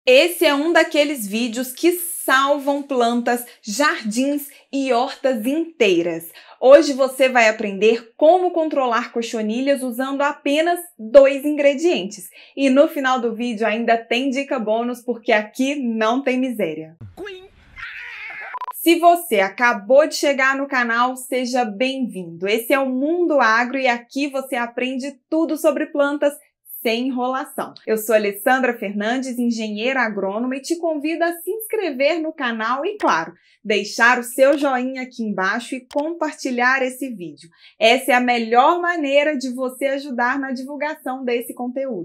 Esse é um daqueles vídeos que salvam plantas, jardins e hortas inteiras. Hoje você vai aprender como controlar cochonilhas usando apenas 2 ingredientes. E no final do vídeo ainda tem dica bônus, porque aqui não tem miséria. Se você acabou de chegar no canal, seja bem-vindo. Esse é o Mundo Agro e aqui você aprende tudo sobre plantas sem enrolação. Eu sou Alessandra Fernandes, engenheira agrônoma, e te convido a se inscrever no canal e, claro, deixar o seu joinha aqui embaixo e compartilhar esse vídeo. Essa é a melhor maneira de você ajudar na divulgação desse conteúdo.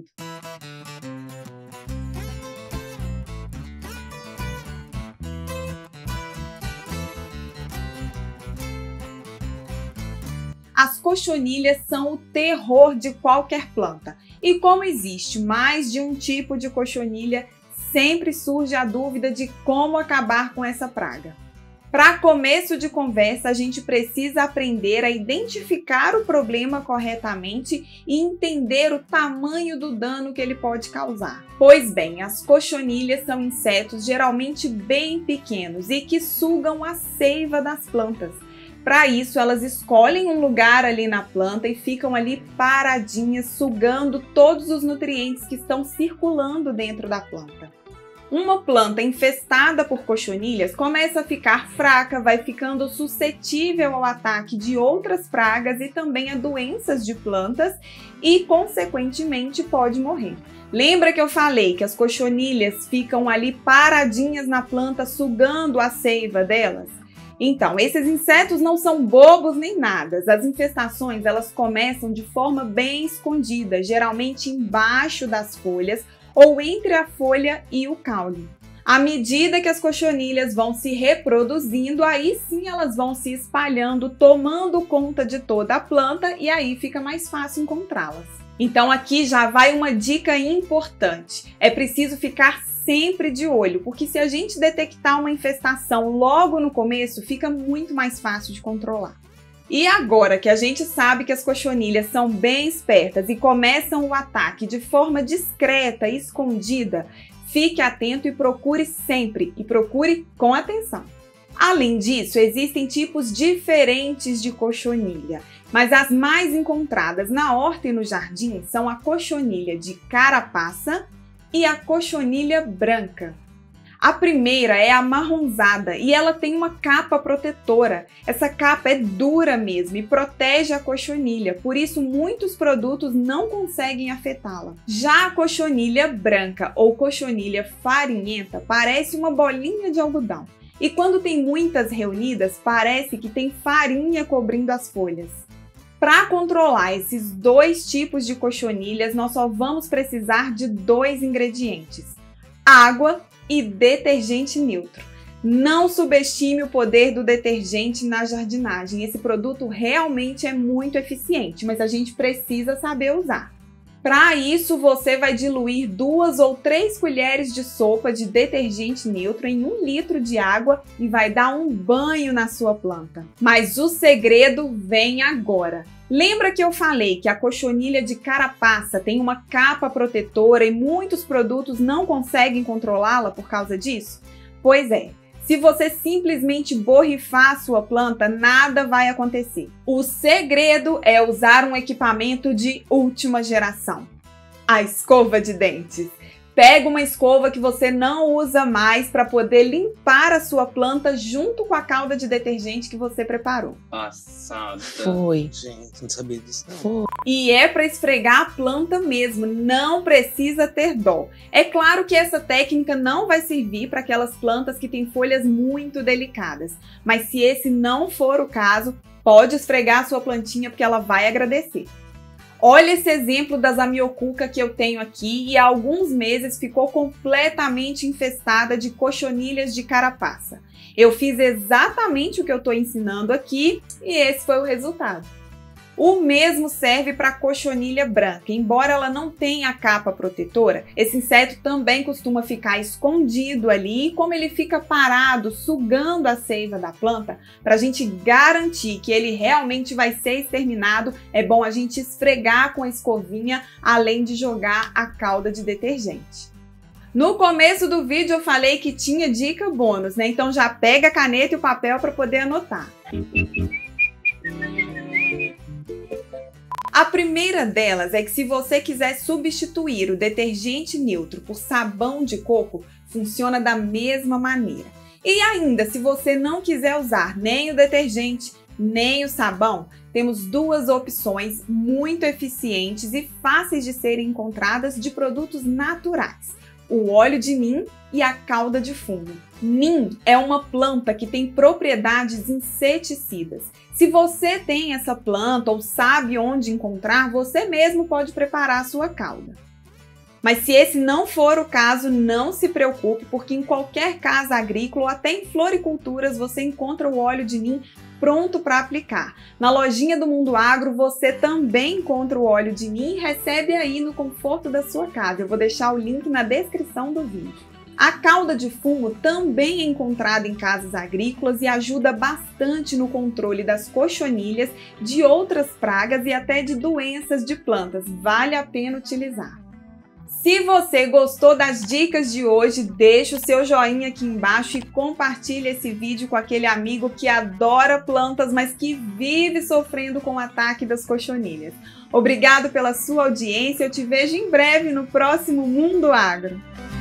As cochonilhas são o terror de qualquer planta. E como existe mais de um tipo de cochonilha, sempre surge a dúvida de como acabar com essa praga. Para começo de conversa, a gente precisa aprender a identificar o problema corretamente e entender o tamanho do dano que ele pode causar. Pois bem, as cochonilhas são insetos geralmente bem pequenos e que sugam a seiva das plantas. Para isso, elas escolhem um lugar ali na planta e ficam ali paradinhas, sugando todos os nutrientes que estão circulando dentro da planta. Uma planta infestada por cochonilhas começa a ficar fraca, vai ficando suscetível ao ataque de outras pragas e também a doenças de plantas e, consequentemente, pode morrer. Lembra que eu falei que as cochonilhas ficam ali paradinhas na planta, sugando a seiva delas? Então, esses insetos não são bobos nem nada. As infestações, elas começam de forma bem escondida, geralmente embaixo das folhas ou entre a folha e o caule. À medida que as cochonilhas vão se reproduzindo, aí sim elas vão se espalhando, tomando conta de toda a planta e aí fica mais fácil encontrá-las. Então aqui já vai uma dica importante. É preciso ficar sempre de olho, porque se a gente detectar uma infestação logo no começo, fica muito mais fácil de controlar. E agora que a gente sabe que as cochonilhas são bem espertas e começam o ataque de forma discreta e escondida, fique atento e procure sempre, e procure com atenção. Além disso, existem tipos diferentes de cochonilha, mas as mais encontradas na horta e no jardim são a cochonilha de carapaça e a cochonilha branca. A primeira é a amarronzada e ela tem uma capa protetora. Essa capa é dura mesmo e protege a cochonilha, por isso muitos produtos não conseguem afetá-la. Já a cochonilha branca ou cochonilha farinhenta parece uma bolinha de algodão. E quando tem muitas reunidas, parece que tem farinha cobrindo as folhas. Para controlar esses 2 tipos de cochonilhas, nós só vamos precisar de 2 ingredientes: água e detergente neutro. Não subestime o poder do detergente na jardinagem. Esse produto realmente é muito eficiente, mas a gente precisa saber usar. Para isso, você vai diluir 2 ou 3 colheres de sopa de detergente neutro em 1 litro de água e vai dar um banho na sua planta. Mas o segredo vem agora. Lembra que eu falei que a cochonilha de carapaça tem uma capa protetora e muitos produtos não conseguem controlá-la por causa disso? Pois é. Se você simplesmente borrifar a sua planta, nada vai acontecer. O segredo é usar um equipamento de última geração: a escova de dentes. Pega uma escova que você não usa mais para poder limpar a sua planta junto com a calda de detergente que você preparou. Passada. Foi. Gente, não sabia disso não. Foi. E é para esfregar a planta mesmo, não precisa ter dó. É claro que essa técnica não vai servir para aquelas plantas que têm folhas muito delicadas, mas se esse não for o caso, pode esfregar a sua plantinha porque ela vai agradecer. Olha esse exemplo das amiocuca que eu tenho aqui e há alguns meses ficou completamente infestada de cochonilhas de carapaça. Eu fiz exatamente o que eu estou ensinando aqui e esse foi o resultado. O mesmo serve para a cochonilha branca. Embora ela não tenha a capa protetora, esse inseto também costuma ficar escondido ali, e como ele fica parado, sugando a seiva da planta, para a gente garantir que ele realmente vai ser exterminado, é bom a gente esfregar com a escovinha, além de jogar a calda de detergente. No começo do vídeo eu falei que tinha dica bônus, né? Então já pega a caneta e o papel para poder anotar. A primeira delas é que se você quiser substituir o detergente neutro por sabão de coco, funciona da mesma maneira. E ainda, se você não quiser usar nem o detergente, nem o sabão, temos duas opções muito eficientes e fáceis de serem encontradas de produtos naturais: o óleo de nim e a cauda de fungo. Nim é uma planta que tem propriedades inseticidas. Se você tem essa planta ou sabe onde encontrar, você mesmo pode preparar a sua cauda. Mas se esse não for o caso, não se preocupe, porque em qualquer casa agrícola ou até em floriculturas você encontra o óleo de nim pronto para aplicar. Na lojinha do Mundo Agro você também encontra o óleo de nim e recebe aí no conforto da sua casa. Eu vou deixar o link na descrição do vídeo. A cauda de fungo também é encontrada em casas agrícolas e ajuda bastante no controle das cochonilhas, de outras pragas e até de doenças de plantas. Vale a pena utilizar. Se você gostou das dicas de hoje, deixa o seu joinha aqui embaixo e compartilha esse vídeo com aquele amigo que adora plantas, mas que vive sofrendo com o ataque das cochonilhas. Obrigado pela sua audiência, eu te vejo em breve no próximo Mundo Agro.